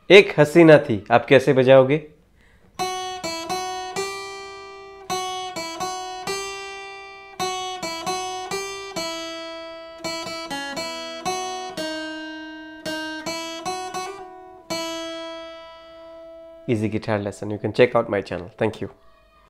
एक हसीना थी, आप कैसे बजाओगे? Easy guitar lesson. You can check out my channel. Thank you.